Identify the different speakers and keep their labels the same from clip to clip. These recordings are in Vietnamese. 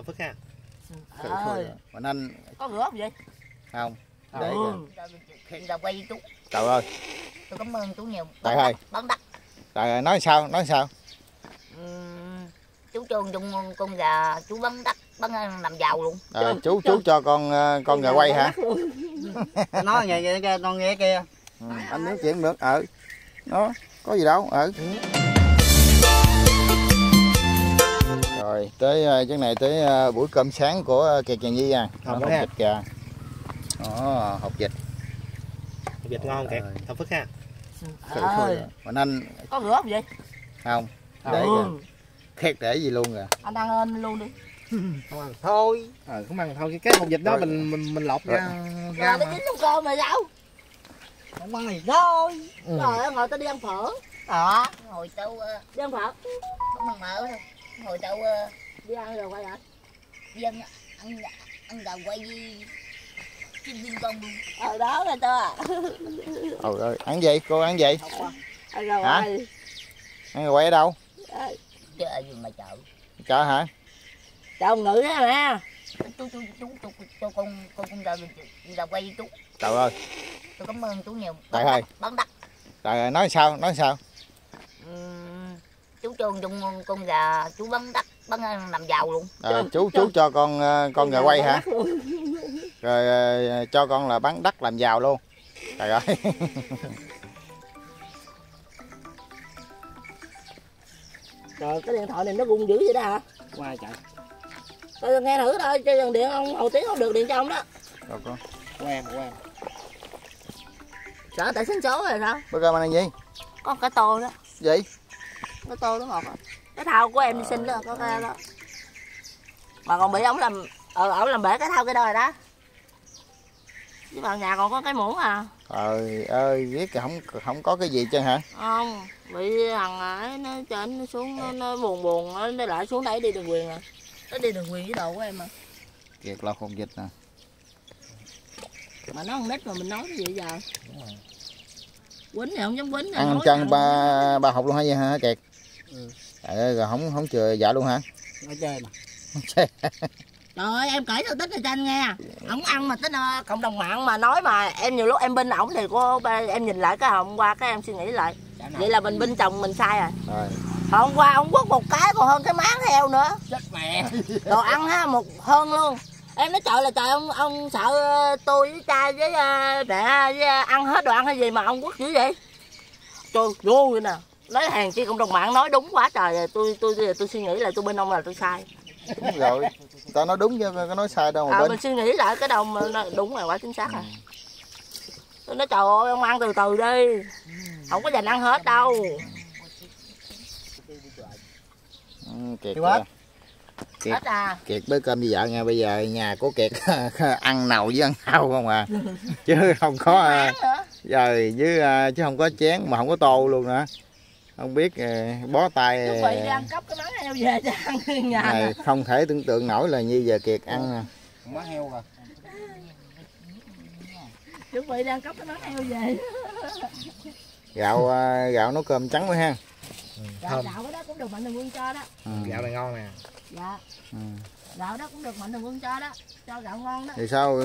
Speaker 1: Phước ha.
Speaker 2: Mình anh
Speaker 3: có rửa không vậy?
Speaker 2: Không. Để
Speaker 3: Là quay chú.
Speaker 2: Trời ơi.
Speaker 3: Tôi cảm ơn chú nhiều.
Speaker 2: Trời ơi.
Speaker 3: Bán đất.
Speaker 2: Trời ơi, nói sao?
Speaker 3: Chú cho con gà chú bán đất, bán làm giàu luôn.
Speaker 2: Chú cho con gà quay hả?
Speaker 1: Nói vậy kia con nghe kia.
Speaker 2: Anh nói chuyện được. Nó có gì đâu. Rồi tới cái này tới buổi cơm sáng của Kiệt Tràng Nhi à. Hộp vịt gà. Hộp vịt.
Speaker 1: Hộp vịt ngon Kiệt. Thơm Phước ha.
Speaker 2: Mình anh
Speaker 3: có rửa không vậy?
Speaker 2: Không. Để gì luôn rồi.
Speaker 3: Anh ăn luôn đi.
Speaker 1: Không ăn thôi. Không ăn thôi, cái hộp vịt đó mình lột ra
Speaker 3: mà. Nó chín trong cơm mà sao? Không ăn gì thôi. Trời ơi, ngồi tao đi ăn phở. Ngồi tao đi ăn phở. Không ăn mỡ thôi. Ngồi tao đi ăn rồi quay hả? Đi ăn gà quay với chim con luôn. Đó là tao
Speaker 2: Ơi, ăn gì? Cô ăn gì?
Speaker 3: Ăn gà quay.
Speaker 2: Ăn gà quay ở đâu?
Speaker 3: Chợ gì mà chợ?
Speaker 2: Chợ hả?
Speaker 3: Chợ ông Ngự đó nè. Chú cho con gà quay với chú.
Speaker 2: Trời ơi.
Speaker 3: Tôi cảm ơn chú nhiều.
Speaker 2: Trời ơi.
Speaker 3: Bán đất.
Speaker 2: Trời ơi, nói sao?
Speaker 3: Chú cho con gà chú bán đất, bán làm giàu luôn.
Speaker 2: Chú cho con gà quay hả? Rồi cho con là bán đất làm giàu luôn. Trời ơi.
Speaker 3: Trời, cái điện thoại này nó rung dữ vậy đó hả?
Speaker 1: Qua chạy.
Speaker 3: Tôi nghe thử thôi, cho dần điện ông Hầu Tiến không được điện cho ông đó.
Speaker 2: Rồi con.
Speaker 1: Quen.
Speaker 3: Sợ tại sinh số rồi sao?
Speaker 2: Bữa cơm anh ăn gì?
Speaker 3: Có cái tô đó.
Speaker 2: Gì?
Speaker 3: Cái tô nó ngọt à. Cái thau của em đi xin đó, có cái đó. Mà còn bị ổng làm ổng làm bể cái thau cái đó rồi đó. Chứ vào nhà còn có cái muỗng à.
Speaker 2: Trời ơi, biết không có cái gì chứ hả?
Speaker 3: Không, bị thằng ấy nó trên nó xuống nó buồn nó lại xuống đấy đi đường quyền à. Nó đi đường quyền với đồ của em mà.
Speaker 2: Kiệt lo không dịch nè.
Speaker 3: Mà nó con nít mà mình nói cái gì giờ? Quýnh thì không dám quýnh.
Speaker 2: Ăn chân ba hộp luôn hả vậy hả Kiệt? Trời ơi, rồi không chừa dạ luôn hả?
Speaker 1: Nó chơi mà.
Speaker 3: Trời ơi, em kể cho Tích cho anh nghe. Ổng ăn mà Tích cộng đồng mạng mà nói mà em nhiều lúc em binh ổng thì em nhìn lại cái hôm qua cái em suy nghĩ lại. Vậy là mình binh chồng mình sai rồi. Hôm qua ông quất một cái còn hơn cái máng theo nữa.
Speaker 1: Chết mẹ.
Speaker 3: Đồ ăn ha, một hơn luôn. Em nói trời là trời, ông sợ tôi với cha với mẹ với ăn hết đồ ăn hay gì mà ông quất dữ vậy? Trời vô vậy nè. Nói hàng chi cộng đồng mạng nói đúng quá trời, tôi suy nghĩ là tôi bên ông là tôi sai.
Speaker 2: Đúng rồi. Tao nói đúng chứ có nói sai đâu mà bên.
Speaker 3: Mình suy nghĩ lại cái đâu mà đúng rồi, quá chính xác rồi. Tôi nói trời ơi, ông ăn từ từ đi. Không có dành ăn hết đâu.
Speaker 2: Kiệt
Speaker 3: quá. Kiệt,
Speaker 2: Kiệt bới cơm với vợ nha. Bây giờ nhà của Kiệt ăn nầu với ăn thau không à. Chứ không có rồi chứ không có chén mà không có tô luôn nữa. Không biết bó tay.
Speaker 3: Chuẩn bị đi ăn cắp cái món heo về cho ăn nhà
Speaker 2: này không thể tưởng tượng nổi là như giờ Kiệt ăn nè.
Speaker 1: Má heo rồi.
Speaker 3: Chuẩn bị đi ăn cắp cái món heo về.
Speaker 2: Gạo nấu cơm trắng quá ha.
Speaker 3: Gạo cái đó cũng được Mạnh Thường Quân cho đó.
Speaker 1: Gạo này ngon nè.
Speaker 3: Dạ. Gạo đó cũng được Mạnh Thường Quân cho đó. Cho gạo ngon đó.
Speaker 2: Thì sao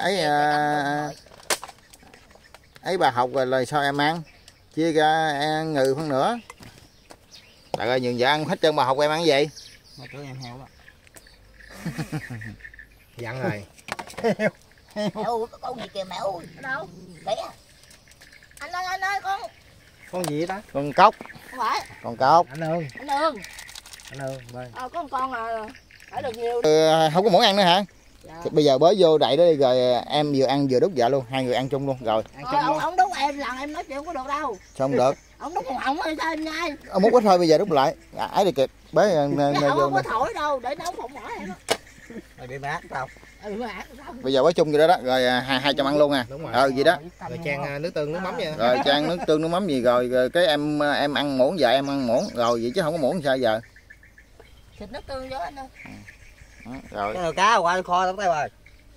Speaker 2: ấy bà học rồi là sao em ăn? Chia ra ăn ngừ phân nữa. Trời ơi, nhường vợ ăn hết trơn bà học em ăn gì?
Speaker 1: Mà tưởng em heo đó. Dặn rồi.
Speaker 3: Heo con gì kìa mẹ ơi. Ở đâu? Kìa. Anh ơi
Speaker 1: Con gì đó?
Speaker 2: Con cóc.
Speaker 3: Không phải.
Speaker 2: Con cóc.
Speaker 1: Anh Ương.
Speaker 3: Anh Ương, có một con à, phải được nhiều.
Speaker 2: Không có muỗng ăn nữa hả?
Speaker 3: Dạ.
Speaker 2: Thì bây giờ bới vô đậy đó đi rồi em vừa ăn vừa đút vợ luôn, hai người ăn chung luôn rồi.
Speaker 3: Ông đút em lần em nói chuyện không có được đâu.
Speaker 2: Sao không được?
Speaker 3: Ông đút ổng ơi sao em nhai.
Speaker 2: Ông múc ít thôi bây giờ đút lại. Ấy đi Kiệt, bới
Speaker 3: ông không có thổi đâu, để nấu phòng mỏ em.
Speaker 1: Mày bị mát sao?
Speaker 2: Bây giờ bới chung vậy đó rồi hai trăm ăn luôn à.
Speaker 1: Đúng rồi.
Speaker 2: Gì đó.
Speaker 1: Rồi chan nước tương nước mắm vậy.
Speaker 2: Rồi chan nước tương nước mắm gì rồi cái em ăn muỗng, vợ em ăn muỗng rồi vậy chứ không có muỗng sao giờ.
Speaker 3: Thịt nước tương vô anh ơi.
Speaker 2: Rồi.
Speaker 1: Cái nồi cá qua kho lắm tay rồi.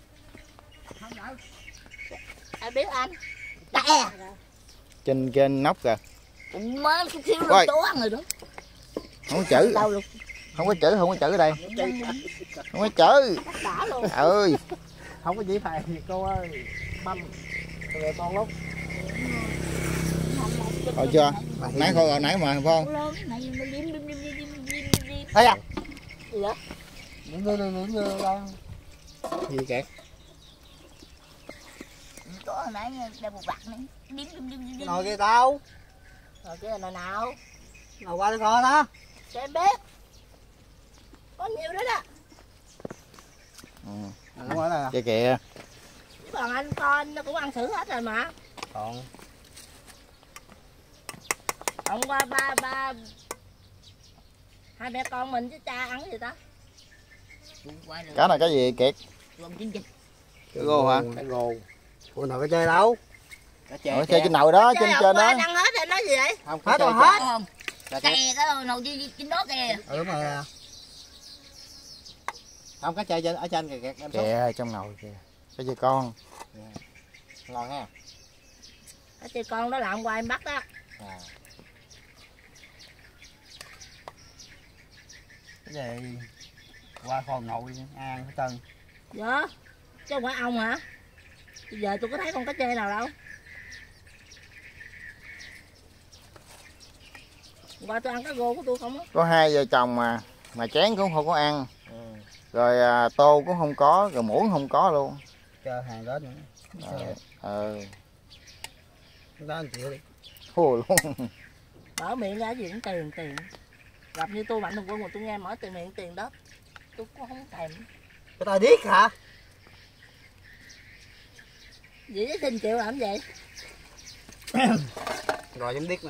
Speaker 3: Em biết anh. Đè.
Speaker 2: Trên nóc kìa.
Speaker 3: Má thiếu luôn chỗ ăn rồi đó.
Speaker 2: Không chữ.
Speaker 3: Đâu luôn.
Speaker 2: Không có chữ ở đây. Không có chữ.
Speaker 3: Đã luôn.
Speaker 2: Ơi.
Speaker 1: Không có chỉ phải cô ơi. Băm. Rồi con lúc.
Speaker 2: Thôi chưa? Nãy thôi rồi nãy mà phải không?
Speaker 1: Thấy à?
Speaker 3: Gì vậy?
Speaker 1: Gì kẹt?
Speaker 3: Có hồi nãy đeo một bạc này.
Speaker 1: Nồi kia tao.
Speaker 3: Rồi cái này nào?
Speaker 1: Nồi qua đi coi đó.
Speaker 3: Cho em biết. Có nhiều đó đó.
Speaker 1: Đúng rồi nè.
Speaker 2: Kìa kìa.
Speaker 3: Chứ còn anh con nó cũng ăn thử hết rồi mà.
Speaker 1: Còn
Speaker 3: Hôm qua ba hai mẹ con mình chứ cha ăn cái gì ta?
Speaker 2: Cá này cái gì kiệt? Cái gô hả?
Speaker 1: cái gồ. Ủa nào cái chơi đâu?
Speaker 2: Ở chơi trên nồi đó, trên trên đó.
Speaker 3: Ăn hết rồi nói gì vậy?
Speaker 1: Không
Speaker 3: Hết rồi
Speaker 1: hết.
Speaker 3: hết. Kè cái nồi trên đó kìa.
Speaker 1: Đúng rồi. Không cá chơi ở trên kìa em xúc.
Speaker 2: Kìa trong nồi kìa. Cái gì con?
Speaker 1: Ngon ha.
Speaker 3: Cái chị con đó là hôm qua em bắt đó.
Speaker 1: Cái gì? Qua kho ngồi ăn hết trơn.
Speaker 3: Dạ. Chứ không phải ông hả? Bây giờ tôi có thấy con cá chê nào đâu. Qua tôi ăn cá rô của tôi không á.
Speaker 2: Có hai vợ chồng mà chén cũng không có ăn. Rồi tô cũng không có, rồi muỗng không có luôn.
Speaker 1: Chờ hàng đó nữa. Đó anh chịu đi.
Speaker 2: Thua luôn.
Speaker 3: Mở miệng ra gì cũng tiền. Gặp như tôi Mạnh Thường Quân mà tôi nghe mở tiền miệng tiền đó. Tôi cũng không thèm.
Speaker 1: Cái tay điếc hả?
Speaker 3: Vậy chứ xin chịu làm gì?
Speaker 1: Rồi giống điếc nè.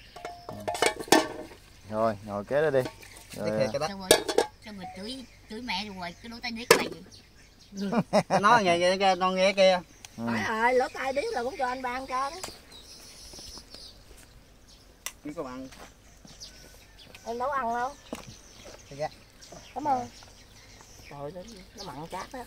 Speaker 2: Rồi, ngồi kế đó đi. Rồi,
Speaker 3: Sao mà chửi mẹ rồi cái lỗ tai điếc này vậy?
Speaker 1: Nói vậy kia con nghe kia.
Speaker 3: Phải rồi, lỗ tai điếc là cũng cho anh ba ăn cho đó.
Speaker 1: Biết có ăn.
Speaker 3: Em nấu ăn đâu?
Speaker 1: Dạ.
Speaker 3: Cảm ơn. Trời ơi, nó mặn chát đó.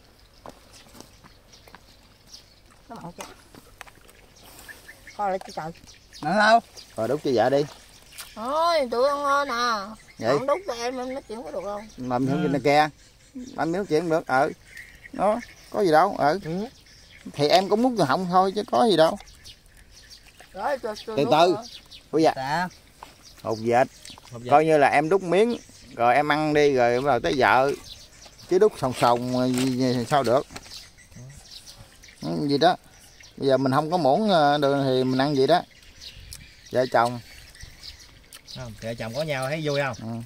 Speaker 3: Nó mặn chát. Coi lại chứ trời.
Speaker 1: Nè đâu?
Speaker 2: rồi đút cho dạ đi.
Speaker 3: Thôi, tụi ăn ngon nè.
Speaker 2: Vậy?
Speaker 3: Không đút cho em nói chuyện có được không?
Speaker 2: Mầm miếng trên kìa. Mầm miếng chuyện được. Đó, có gì đâu. Thì em cũng múc từ họng thôi chứ có gì đâu.
Speaker 3: Rồi,
Speaker 2: Từ từ. Ủa dạ.
Speaker 1: Dạ.
Speaker 2: Hột vịt. Coi như là em đút miếng rồi em ăn đi rồi bắt đầu tới vợ. Chứ đút sòng sao được. Gì đó. Bây giờ mình không có muỗng đường thì mình ăn gì đó. Vợ chồng.
Speaker 1: Không, vợ chồng có nhau thấy vui không?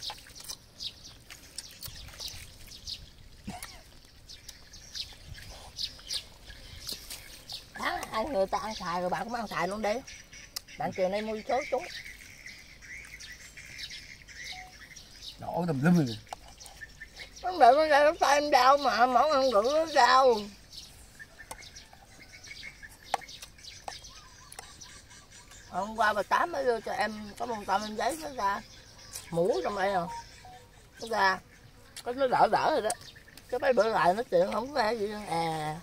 Speaker 3: Hai người ta ăn xài rồi bạn cũng ăn xài luôn đi. Bạn chiều nay mua số chúng.
Speaker 1: Đổ tùm lum.
Speaker 3: Nó đợi nó ra nó tay em đau mà món ăn rượu nó đau. Hôm qua bà Tám mới đưa cho em có một tầm em giấy nó ra mũ trong đây rồi nó ra có nó đỡ rồi đó cái mấy bữa lại nói chuyện không nghe gì đâu.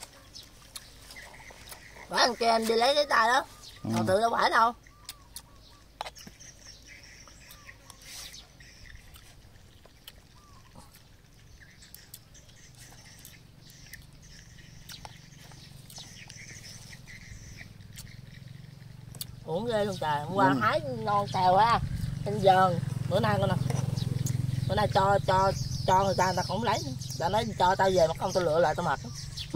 Speaker 3: Phải anh kia anh đi lấy cái tay đó còn tự đâu phải đâu. Uống ghê luôn trời, hôm qua hái non xèo á, trên giờn, bữa nay con nè, bữa nay cho người ta không lấy nữa, ta nói cho tao về mà không tao lựa lại tao mệt.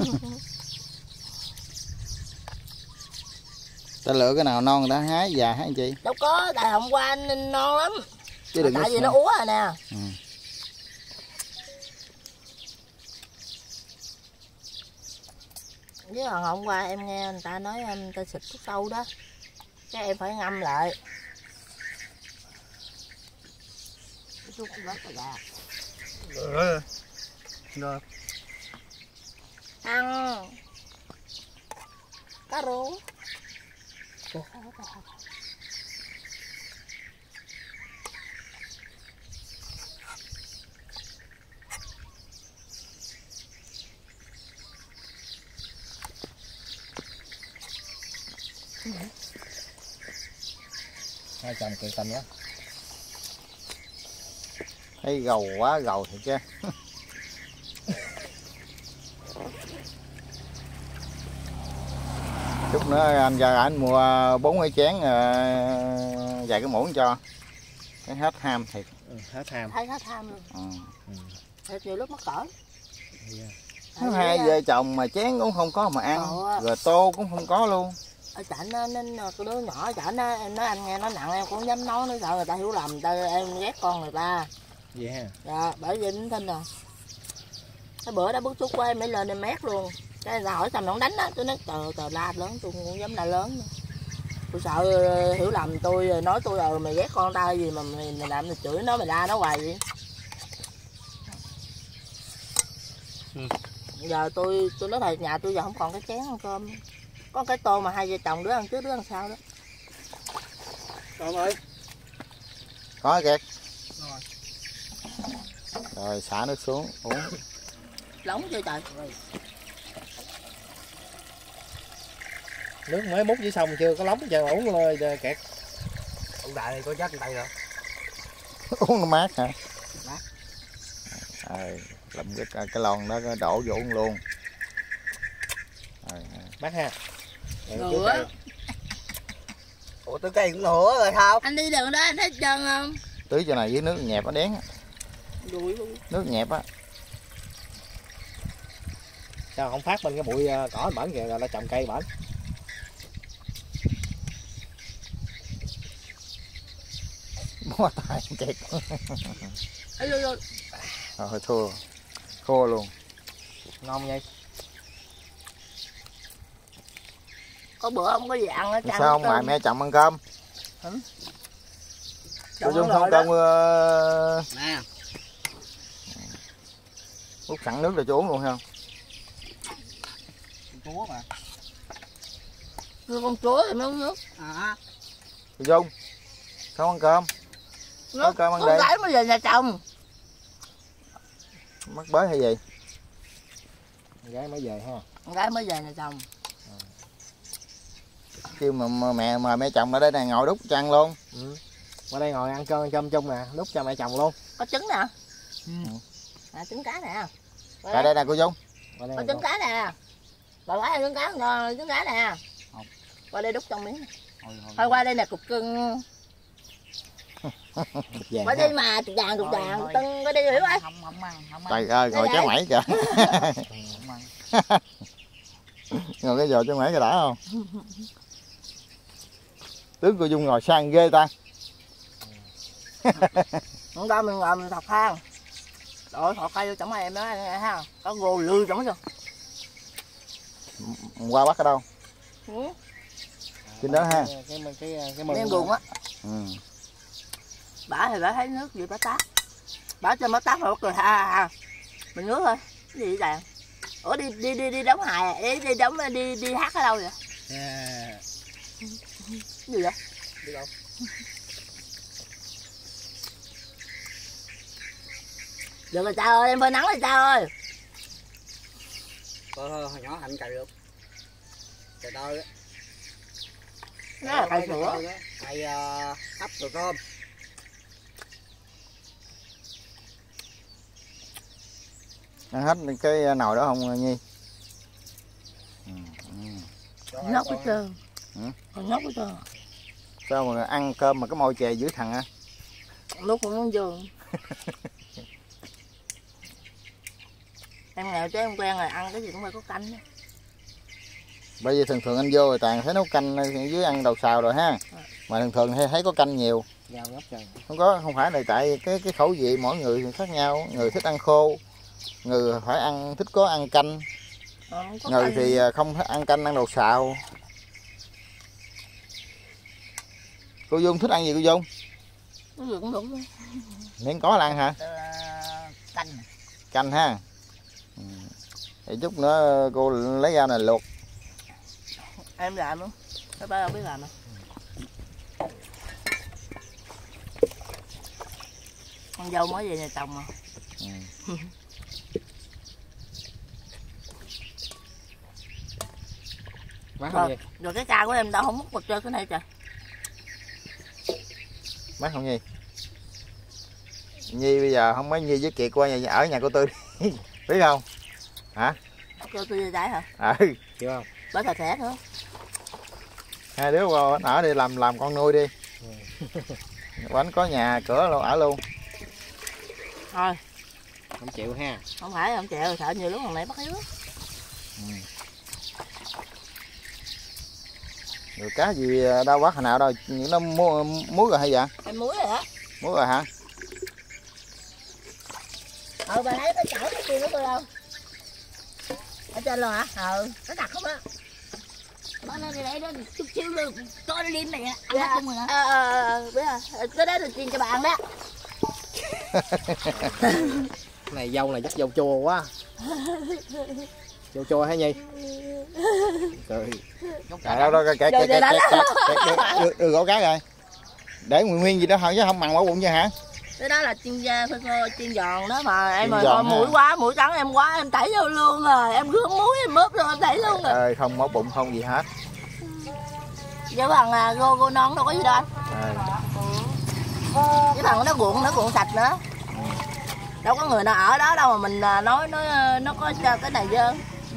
Speaker 2: Ta lựa cái nào non người ta hái già hái chị.
Speaker 3: Đâu có, tại hôm qua anh non lắm,
Speaker 2: Chứ đừng
Speaker 3: tại vì
Speaker 2: có
Speaker 3: nó úa rồi nè. Với còn hôm qua em nghe người ta nói em ta xịt thuốc sâu đó, cái em phải ngâm lại. Thuốc rất là gà.
Speaker 1: Được.
Speaker 3: Ăn cá rô.
Speaker 1: Hai chồng kiện tâm nhé.
Speaker 2: Thấy gầu quá gầu thiệt chứ. Chút nữa anh ra anh mua 4 cái chén vài cái muỗng cho. Cái hết ham thiệt.
Speaker 1: Hết ham.
Speaker 3: Thấy hết ham luôn. Thật nhiều lúc mắc cỡ.
Speaker 2: Hai vợ chồng mà chén cũng không có mà ăn. Rồi tô cũng không có luôn.
Speaker 3: Ở chảnh nên cái đứa nhỏ ở chảnh em nói anh nghe nó nặng em cũng không dám nói, nó sợ người ta hiểu lầm, em ghét con người ta.
Speaker 1: Vậy ha.
Speaker 3: Dạ, bởi vì nó tin rồi. Cái bữa đó bức xúc của em mới lên em mét luôn. Cái người ta hỏi sao nó không đánh á, tôi nói trời la lớn, tôi cũng không dám la lớn nữa. Tôi sợ hiểu lầm tôi, nói tôi rồi mày ghét con tao gì mà mày làm mày chửi nó, mày la nó hoài vậy. Giờ tôi nói thật, nhà tôi giờ không còn cái chén ăn cơm, có cái tô mà hai vợ chồng đứa ăn trước đứa ăn sau đó.
Speaker 1: Con ơi.
Speaker 2: Có kìa. Rồi xả nước xuống uống.
Speaker 3: Lóng chưa trời.
Speaker 1: Nước mới múc dưới sông chưa có lóng chờ uống rồi kẹt. Ông đại này có chắc tay rồi.
Speaker 2: Uống nó mát hả?
Speaker 3: Mát.
Speaker 2: Làm cái lon đó đổ vô uống luôn.
Speaker 1: Mát ha.
Speaker 3: Ngựa.
Speaker 1: Ủa tôi cây cũng ngựa rồi sao?
Speaker 3: Anh đi đường đó anh thấy chân không?
Speaker 2: Tưới cho này với nước nhẹp nó đén. Nước nhẹp á.
Speaker 1: Sao không phát bên cái bụi cỏ bển kìa rồi nó trồng cây bển.
Speaker 2: Bó tay kẹt. Rồi thua. Khô luôn.
Speaker 1: Ngon vậy.
Speaker 3: Có bữa ông có gì ăn á.
Speaker 2: Sao không mày mẹ chồng ăn cơm? Cô Dung không cơm
Speaker 3: nè.
Speaker 2: Hút sẵn nước rồi cho uống luôn không?
Speaker 1: Chúa mà.
Speaker 3: Con chúa thì mới uống nước.
Speaker 2: Cô Dung không ăn cơm? Có cơm ăn đi.
Speaker 3: Con gái mới về nhà chồng.
Speaker 2: Mắc bới hay gì?
Speaker 1: Con gái mới về ha.
Speaker 3: Con gái mới về nhà chồng.
Speaker 2: Kêu mà mẹ chồng ở đây này ngồi đút cho ăn luôn.
Speaker 1: Qua đây ngồi ăn cơm chung nè, đút cho mẹ chồng luôn.
Speaker 3: Có trứng nè. Trứng cá nè.
Speaker 2: Tại đây nè cô Dung.
Speaker 3: Có trứng cá nè. Bà phải ăn trứng cá ngon, trứng cá nè. Qua đây đút trong miếng. Thôi qua đây nè cục cưng. Qua đi mà cục vàng tưng qua đi hiểu không? Không ăn.
Speaker 2: Trời ơi ngồi trái mẩy kìa. Ngồi cái giò trái mẩy cái đã không? Tướng cô Dung ngồi sang ghê ta.
Speaker 3: Hôm đó mình ngồi mình thọc hang. Rồi thọc khai vô trong em đó ha. Có gồ lư trong đó.
Speaker 2: Qua bắt ở đâu? Trên đó ha.
Speaker 3: Cái buồn á. Bả thì bả thấy nước gì bả tát. Bả cho bả tát mà bắt cười ha. Mình nước thôi. Cái gì vậy? Ủa đi đóng hài, đi hát ở đâu vậy? Gì vậy?
Speaker 1: Đi đâu?
Speaker 3: Được rồi cha ơi, em phơi nắng rồi cha ơi.
Speaker 1: Thôi hồi nhỏ Hạnh cày được. Cày tơi á.
Speaker 3: Nó là cày sữa.
Speaker 1: Cày hấp rồi cơm.
Speaker 2: Ăn hết cái nồi đó không Nhi?
Speaker 3: Nhóc hết trơn. Còn nhóc hết trơn.
Speaker 2: Sao mà ăn cơm mà cái môi chè dữ thằng á?
Speaker 3: Lúc cũng muốn giường. Em nghèo chứ em quen rồi, ăn cái gì cũng phải có canh.
Speaker 2: Bởi vì thường thường anh vô rồi toàn thấy nấu canh dưới ăn đầu xào rồi ha. Mà thường thường thấy có canh nhiều. Không phải là tại cái khẩu vị mỗi người khác nhau, người thích ăn khô, người phải thích có ăn canh. Người canh thì không thích ăn canh, ăn đầu xào. Cô Dung thích ăn gì cô Dung?
Speaker 3: Cái gì cũng được.
Speaker 2: Miễn có là ăn hả?
Speaker 3: Canh.
Speaker 2: Canh ha. Thì chút nữa cô lấy ra này luộc.
Speaker 3: Em làm luôn. Các bác không biết làm à? Con dâu mới về nhà chồng mà. Rồi cái ca của em đâu không múc bật chơi cái này trời.
Speaker 2: Mát không Nhi? Nhi bây giờ không mấy Nhi với Kiệt qua nhà, ở nhà cô Tư đi. Biết không? Hả?
Speaker 3: Cho tôi vậy hả?
Speaker 2: Chịu không?
Speaker 3: Bớt thịt thẻ nữa.
Speaker 2: Hai đứa qua ở đi làm con nuôi đi. Bánh có nhà cửa luôn ở luôn.
Speaker 3: Thôi.
Speaker 1: Không chịu ha.
Speaker 3: Không phải không chịu, sợ nhiều lúc thằng này bắt hiếu.
Speaker 2: Rồi cá gì đâu bắt hồi nào đâu, những nó muối rồi hay vậy?
Speaker 3: Em muối rồi đó.
Speaker 2: Muối rồi hả?
Speaker 3: Bà thấy cái chảo cái kia của tôi không? Ở trên luôn hả? Nó đặt không á. Bỏ lên đây đó, chút xíu luôn. Có liêm này ăn hết luôn rồi hả? Biết rồi. Cái đó được chiên cho bạn đó.
Speaker 1: Cái này dâu này chắc dâu chua quá. Dâu chua hả Nhi?
Speaker 2: Trời. Đâu kẹt đưa gỗ cá rồi. Để nguyên gì đó thôi chứ không mặn bỏ bụng chứ hả?
Speaker 3: Cái đó là chiên phơi khô, chiên giòn đó mà em
Speaker 2: Chiên
Speaker 3: ơi,
Speaker 2: giòn
Speaker 3: thôi mũi trắng em quá em tẩy vô luôn rồi, em rước muối em mớp luôn em tẩy luôn rồi.
Speaker 2: Ơi không bỏ bụng không gì hết.
Speaker 3: Cái bằng gô non đâu có gì đâu anh. Cái thằng nó cuộn sạch nữa. Đâu có người nào ở đó đâu mà mình nói nó có cho cái này dơ.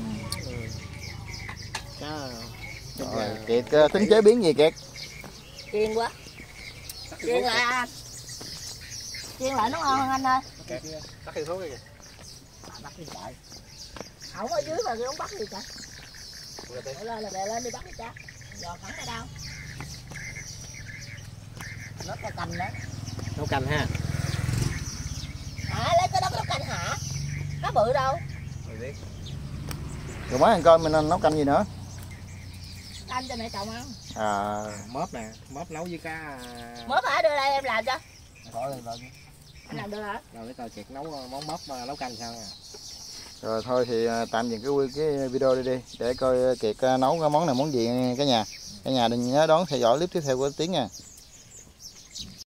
Speaker 2: Rồi, Kiệt tính chế biến gì Kiệt?
Speaker 3: Chiên quá. Chiên lại anh. Chiên lại nó ngon hơn anh ơi.
Speaker 1: Tắt hiệu thuốc đi kìa.
Speaker 3: Bắt đi chạy. Không ở dưới mà không bắt gì cả. Lên là đè lên đi bắt đi cha. Giò thẳng ở đâu? Nó có canh đó.
Speaker 1: Nấu canh ha.
Speaker 3: Hả? Lấy cái đó nấu canh hả? Cá bự đâu?
Speaker 2: Rồi mới ăn cơm mình nấu canh gì nữa?
Speaker 3: Canh cho mẹ chồng ăn.
Speaker 1: Mớp nè, mớp nấu với cá.
Speaker 3: Mớp hả? Đưa đây em làm cho.
Speaker 1: Khỏi lên lên.
Speaker 3: Anh làm được hả?
Speaker 1: Rồi để tao Kiệt nấu món mớp nấu canh sao nè.
Speaker 2: Rồi thôi thì tạm dừng cái video đi để coi Kiệt nấu cái món này món gì cả nhà. Cả nhà đừng nhớ đón theo dõi clip tiếp theo của Tiến nha.